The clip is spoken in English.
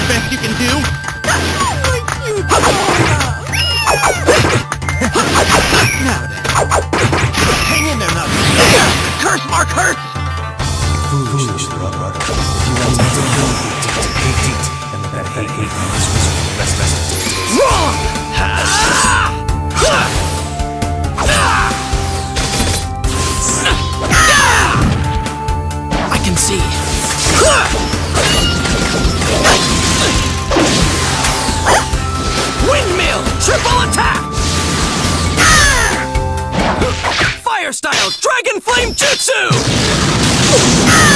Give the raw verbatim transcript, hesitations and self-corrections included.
best you can do? Now then. Hang in there, Nug. Curse mark hurts! Foolish brother. If you want to hate it, and let that hate hate this rest rest. Wrong! I can see. Windmill! Triple attack! Fire style! Dragon Flame Jutsu!